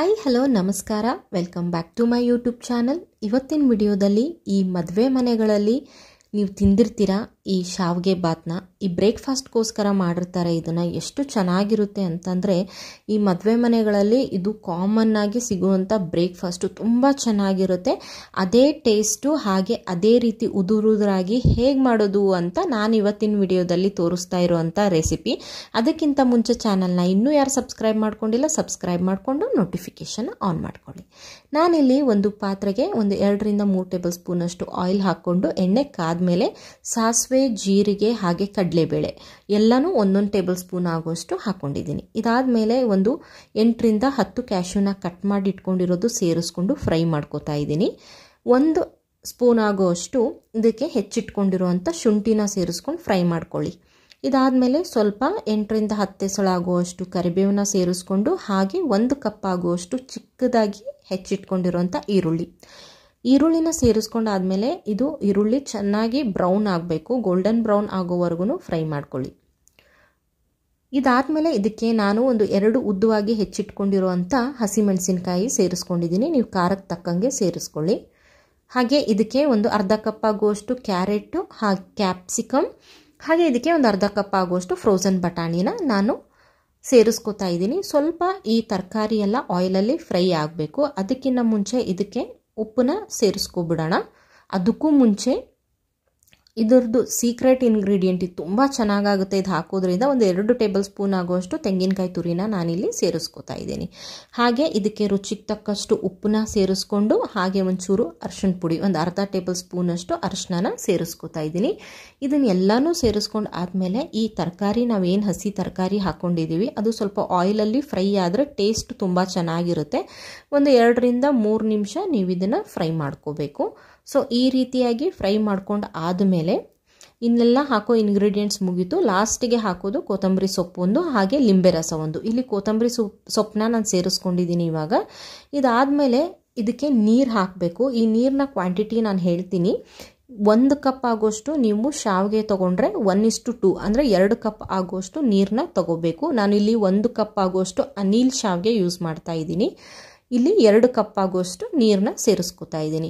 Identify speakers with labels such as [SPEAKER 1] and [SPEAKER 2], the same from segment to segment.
[SPEAKER 1] Hi hello ನಮಸ್ಕಾರ welcome back to my YouTube channel. ಇವತ್ತಿನ ವಿಡಿಯೋದಲ್ಲಿ ಈ ಮದುವೆ ಮನೆಗಳಲ್ಲಿ ನೀವು ತಿಂದಿರ್ತೀರಾ ಈ ಶಾವಿಗೆ ಬಾತ್ನ. ಈ ಬ್ರೇಕ್ಫಾಸ್ಟ್ಗೋಸ್ಕರ ಮಾಡಿರ್ತಾರೆ. ಇದನ್ನು ಎಷ್ಟು ಚೆನ್ನಾಗಿರುತ್ತೆ ಅಂತಂದರೆ ಈ ಮದುವೆ ಮನೆಗಳಲ್ಲಿ ಇದು ಕಾಮನ್ ಆಗಿ ಸಿಗುವಂಥ ಬ್ರೇಕ್ಫಾಸ್ಟು ತುಂಬ ಚೆನ್ನಾಗಿರುತ್ತೆ. ಅದೇ ಟೇಸ್ಟು ಹಾಗೆ ಅದೇ ರೀತಿ ಉದುರುದುರಾಗಿ ಹೇಗೆ ಮಾಡೋದು ಅಂತ ನಾನು ಇವತ್ತಿನ ವಿಡಿಯೋದಲ್ಲಿ ತೋರಿಸ್ತಾ ಇರುವಂಥ ರೆಸಿಪಿ. ಅದಕ್ಕಿಂತ ಮುಂಚೆ ಚಾನಲ್ನ ಇನ್ನೂ ಯಾರು ಸಬ್ಸ್ಕ್ರೈಬ್ ಮಾಡ್ಕೊಂಡಿಲ್ಲ ಸಬ್ಸ್ಕ್ರೈಬ್ ಮಾಡಿಕೊಂಡು ನೋಟಿಫಿಕೇಷನ್ ಆನ್ ಮಾಡ್ಕೊಳ್ಳಿ. ನಾನಿಲ್ಲಿ ಒಂದು ಪಾತ್ರೆಗೆ ಒಂದು 2 ರಿಂದ 3 ಟೇಬಲ್ ಸ್ಪೂನಷ್ಟು ಆಯಿಲ್ ಹಾಕ್ಕೊಂಡು ಎಣ್ಣೆ ಕಾದ್ಮೇಲೆ ಸಾಸಿವೆ, ಜೀರಿಗೆ ಹಾಗೆ ಕಡಲೆಬೇಳೆ ಎಲ್ಲನೂ 1 ಟೇಬಲ್ ಸ್ಪೂನ್ ಆಗುವಷ್ಟು ಹಾಕ್ಕೊಂಡಿದ್ದೀನಿ. ಇದಾದಮೇಲೆ ಒಂದು 8 ರಿಂದ 10 ಕ್ಯಾಶ್ಯೂನ ಕಟ್ ಮಾಡಿ ಇಟ್ಕೊಂಡಿರೋದು ಸೇರಿಸ್ಕೊಂಡು ಫ್ರೈ ಮಾಡ್ಕೋತಾ ಇದ್ದೀನಿ. 1 ಸ್ಪೂನ್ ಆಗುವಷ್ಟು ಇದಕ್ಕೆ ಹೆಚ್ಚಿಟ್ಕೊಂಡಿರುವಂಥ ಶುಂಠಿನ ಸೇರಿಸ್ಕೊಂಡು ಫ್ರೈ ಮಾಡ್ಕೊಳ್ಳಿ. ಇದಾದಮೇಲೆ ಸ್ವಲ್ಪ 8 ರಿಂದ 10 ಎಸಳು ಆಗುವಷ್ಟು ಕರಿಬೇವನ್ನ ಸೇರಿಸ್ಕೊಂಡು ಹಾಗೆ 1 ಕಪ್ ಆಗುವಷ್ಟು ಚಿಕ್ಕದಾಗಿ ಹೆಚ್ಚಿಟ್ಕೊಂಡಿರುವಂಥ ಈರುಳ್ಳಿನ ಸೇರಿಸ್ಕೊಂಡಾದ್ಮೇಲೆ ಇದು ಈರುಳ್ಳಿ ಚೆನ್ನಾಗಿ ಬ್ರೌನ್ ಆಗಬೇಕು, ಗೋಲ್ಡನ್ ಬ್ರೌನ್ ಆಗೋವರೆಗೂ ಫ್ರೈ ಮಾಡ್ಕೊಳ್ಳಿ. ಇದಾದಮೇಲೆ ಇದಕ್ಕೆ ನಾನು ಒಂದು 2 ಉದ್ದವಾಗಿ ಹೆಚ್ಚಿಟ್ಕೊಂಡಿರುವಂಥ ಹಸಿಮೆಣಸಿನಕಾಯಿ ಸೇರಿಸ್ಕೊಂಡಿದ್ದೀನಿ. ನೀವು ಖಾರಕ್ಕೆ ತಕ್ಕಂಗೆ ಸೇರಿಸ್ಕೊಳ್ಳಿ. ಹಾಗೆ ಇದಕ್ಕೆ ಒಂದು ಅರ್ಧ ಕಪ್ ಆಗುವಷ್ಟು ಕ್ಯಾರೆಟು ಹಾಗೆ ಕ್ಯಾಪ್ಸಿಕಮ್ ಹಾಗೆ ಇದಕ್ಕೆ ಒಂದು ಅರ್ಧ ಕಪ್ ಆಗುವಷ್ಟು ಫ್ರೋಝನ್ ಬಟಾಣಿನ ನಾನು ಸೇರಿಸ್ಕೊತಾ ಇದ್ದೀನಿ. ಸ್ವಲ್ಪ ಈ ತರಕಾರಿ ಎಲ್ಲ ಆಯಿಲಲ್ಲಿ ಫ್ರೈ ಆಗಬೇಕು. ಅದಕ್ಕಿಂತ ಮುಂಚೆ ಇದಕ್ಕೆ ಉಪ್ಪನ್ನ ಸೇರಿಸ್ಕೊಬಿಡೋಣ. ಅದಕ್ಕೂ ಮುಂಚೆ ಇದರದ್ದು ಸೀಕ್ರೆಟ್ ಇಂಗ್ರೀಡಿಯೆಂಟ್ ಇದು ತುಂಬ ಚೆನ್ನಾಗಾಗುತ್ತೆ. ಇದು ಹಾಕೋದ್ರಿಂದ ಒಂದು 2 ಟೇಬಲ್ ಸ್ಪೂನ್ ಆಗುವಷ್ಟು ತೆಂಗಿನಕಾಯಿ ತುರಿನ ನಾನಿಲ್ಲಿ ಸೇರಿಸ್ಕೊತಾ ಇದ್ದೀನಿ. ಹಾಗೆ ಇದಕ್ಕೆ ರುಚಿಗೆ ತಕ್ಕಷ್ಟು ಉಪ್ಪನ್ನ ಸೇರಿಸ್ಕೊಂಡು ಹಾಗೆ ಒಂಚೂರು ಅರಿಶಿಣ ಪುಡಿ ಒಂದು ಅರ್ಧ ಟೇಬಲ್ ಸ್ಪೂನಷ್ಟು ಅರಿಶಿನ ಸೇರಿಸ್ಕೊತಾ ಇದ್ದೀನಿ. ಇದನ್ನೆಲ್ಲನೂ ಸೇರಿಸ್ಕೊಂಡು ಆದಮೇಲೆ ಈ ತರಕಾರಿ ನಾವೇನು ಹಸಿ ತರಕಾರಿ ಹಾಕ್ಕೊಂಡಿದ್ದೀವಿ ಅದು ಸ್ವಲ್ಪ ಆಯಿಲಲ್ಲಿ ಫ್ರೈ ಆದರೆ ಟೇಸ್ಟ್ ತುಂಬ ಚೆನ್ನಾಗಿರುತ್ತೆ. ಒಂದು 2 ರಿಂದ 3 ನಿಮಿಷ ನೀವು ಇದನ್ನು ಫ್ರೈ ಮಾಡ್ಕೋಬೇಕು. ಸೊ ಈ ರೀತಿಯಾಗಿ ಫ್ರೈ ಮಾಡ್ಕೊಂಡು ಆದಮೇಲೆ ಇನ್ನೆಲ್ಲ ಹಾಕೋ ಇಂಗ್ರೀಡಿಯೆಂಟ್ಸ್ ಮುಗೀತು. ಲಾಸ್ಟಿಗೆ ಹಾಕೋದು ಕೊತ್ತಂಬರಿ ಸೊಪ್ಪು ಒಂದು ಹಾಗೆ ಲಿಂಬೆ ರಸ ಒಂದು. ಇಲ್ಲಿ ಕೊತ್ತಂಬರಿ ಸೊಪ್ಪನ್ನ ನಾನು ಸೇರಿಸ್ಕೊಂಡಿದ್ದೀನಿ. ಇವಾಗ ಇದಾದಮೇಲೆ ಇದಕ್ಕೆ ನೀರು ಹಾಕಬೇಕು. ಈ ನೀರಿನ ಕ್ವಾಂಟಿಟಿ ನಾನು ಹೇಳ್ತೀನಿ. 1 ಕಪ್ ಆಗೋಷ್ಟು ನೀವು ಶಾವಿಗೆ ತೊಗೊಂಡ್ರೆ 1:2 ಅಂದರೆ 2 ಕಪ್ ಆಗೋಷ್ಟು ನೀರನ್ನ ತಗೋಬೇಕು. ನಾನಿಲ್ಲಿ 1 ಕಪ್ ಆಗೋಷ್ಟು ಅನಿಲ್ ಶಾವಿಗೆ ಯೂಸ್ ಮಾಡ್ತಾ ಇದ್ದೀನಿ. ಇಲ್ಲಿ 2 ಕಪ್ ಆಗೋಷ್ಟು ನೀರನ್ನ ಸೇರಿಸ್ಕೊತಾ ಇದ್ದೀನಿ.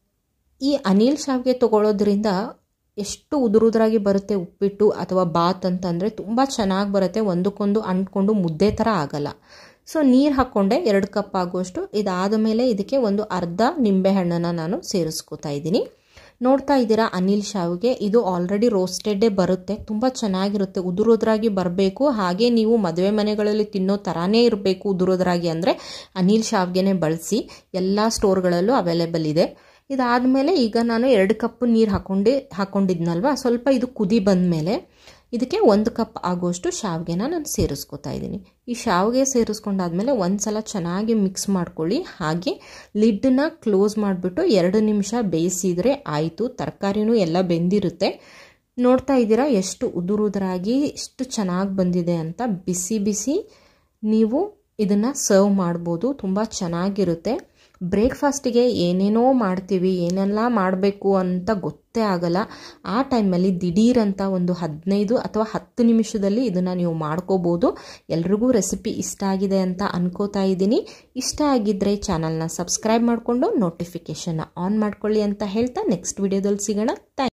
[SPEAKER 1] ಈ ಅನಿಲ್ ಶಾವಿಗೆ ತೊಗೊಳ್ಳೋದ್ರಿಂದ ಎಷ್ಟು ಉದುರುದ್ರಾಗಿ ಬರುತ್ತೆ ಉಪ್ಪಿಟ್ಟು ಅಥವಾ ಬಾತ್ ಅಂತಂದರೆ ತುಂಬ ಚೆನ್ನಾಗಿ ಬರುತ್ತೆ. ಒಂದಕ್ಕೊಂದು ಅಂಟ್ಕೊಂಡು ಮುದ್ದೆ ಥರ ಆಗಲ್ಲ. ಸೊ ನೀರು ಹಾಕ್ಕೊಂಡೆ 2 ಕಪ್ ಆಗುವಷ್ಟು. ಇದಾದ ಮೇಲೆ ಇದಕ್ಕೆ ಒಂದು ಅರ್ಧ ನಿಂಬೆಹಣ್ಣನ್ನು ನಾನು ಸೇರಿಸ್ಕೊತಾ ಇದ್ದೀನಿ. ನೋಡ್ತಾ ಇದ್ದೀರಾ ಅನಿಲ್ ಶಾವಿಗೆ ಇದು ಆಲ್ರೆಡಿ ರೋಸ್ಟೆಡ್ಡೇ ಬರುತ್ತೆ. ತುಂಬ ಚೆನ್ನಾಗಿರುತ್ತೆ. ಉದುರೋದ್ರಾಗಿ ಬರಬೇಕು. ಹಾಗೆ ನೀವು ಮದುವೆ ಮನೆಗಳಲ್ಲಿ ತಿನ್ನೋ ಥರನೇ ಇರಬೇಕು. ಉದುರೋದ್ರಾಗಿ ಅಂದರೆ ಅನಿಲ್ ಶಾವಿಗೆನೇ ಬಳಸಿ. ಎಲ್ಲ ಸ್ಟೋರ್ಗಳಲ್ಲೂ ಅವೈಲೇಬಲ್ ಇದೆ. ಇದಾದಮೇಲೆ ಈಗ ನಾನು 2 ಕಪ್ ನೀರು ಹಾಕ್ಕೊಂಡಿದ್ನಲ್ವ, ಸ್ವಲ್ಪ ಇದು ಕುದಿ ಬಂದಮೇಲೆ ಇದಕ್ಕೆ 1 ಕಪ್ ಆಗುವಷ್ಟು ಶಾವಿಗೆನ ನಾನು ಸೇರಿಸ್ಕೊತಾ ಇದ್ದೀನಿ. ಈ ಶಾವಿಗೆ ಸೇರಿಸ್ಕೊಂಡಾದ್ಮೇಲೆ ಒಂದ್ಸಲ ಚೆನ್ನಾಗಿ ಮಿಕ್ಸ್ ಮಾಡ್ಕೊಳ್ಳಿ. ಹಾಗೆ ಲಿಡ್ಡನ್ನ ಕ್ಲೋಸ್ ಮಾಡಿಬಿಟ್ಟು 2 ನಿಮಿಷ ಬೇಯಿಸಿದರೆ ಆಯಿತು. ತರಕಾರಿನೂ ಎಲ್ಲ ಬೆಂದಿರುತ್ತೆ. ನೋಡ್ತಾ ಇದ್ದೀರಾ ಎಷ್ಟು ಉದುರುದ್ರಾಗಿ ಎಷ್ಟು ಚೆನ್ನಾಗಿ ಬಂದಿದೆ ಅಂತ. ಬಿಸಿ ಬಿಸಿ ನೀವು ಇದನ್ನು ಸರ್ವ್ ಮಾಡ್ಬೋದು. ತುಂಬ ಚೆನ್ನಾಗಿರುತ್ತೆ. ಬ್ರೇಕ್ಫಾಸ್ಟಿಗೆ ಏನೇನೋ ಮಾಡ್ತೀವಿ, ಏನೆಲ್ಲ ಮಾಡಬೇಕು ಅಂತ ಗೊತ್ತೇ ಆಗಲ್ಲ. ಆ ಟೈಮಲ್ಲಿ ದಿಢೀರಂತ ಒಂದು 15 ಅಥವಾ 10 ನಿಮಿಷದಲ್ಲಿ ಇದನ್ನು ನೀವು ಮಾಡ್ಕೋಬೋದು. ಎಲ್ರಿಗೂ ರೆಸಿಪಿ ಇಷ್ಟ ಆಗಿದೆ ಅಂತ ಅನ್ಕೋತಾ ಇದ್ದೀನಿ. ಇಷ್ಟ ಆಗಿದ್ದರೆ ಚಾನಲ್ನ ಸಬ್ಸ್ಕ್ರೈಬ್ ಮಾಡಿಕೊಂಡು ನೋಟಿಫಿಕೇಷನ್ನ ಆನ್ ಮಾಡ್ಕೊಳ್ಳಿ ಅಂತ ಹೇಳ್ತಾ ನೆಕ್ಸ್ಟ್ ವಿಡಿಯೋದಲ್ಲಿ ಸಿಗೋಣ.